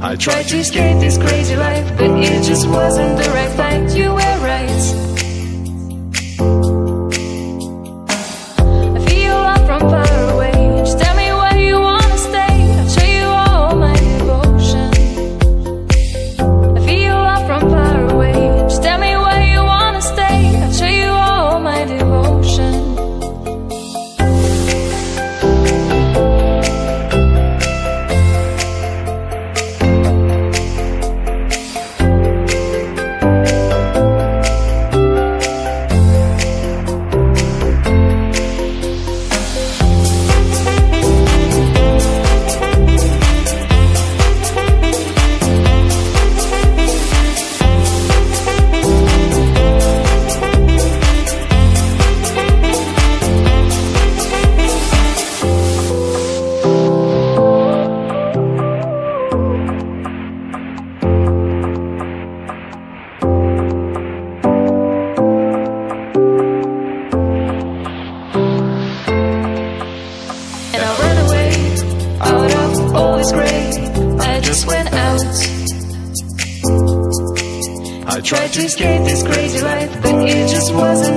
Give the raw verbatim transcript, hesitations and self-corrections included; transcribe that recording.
I tried to escape this crazy life, but it just wasn't the right fight. You were right. I feel love from far away. Just tell me where you wanna stay. I'll show you all my devotion. I feel love from far away. Just tell me where you wanna stay. I'll show you all my devotion. I tried to escape this crazy life, but it just wasn't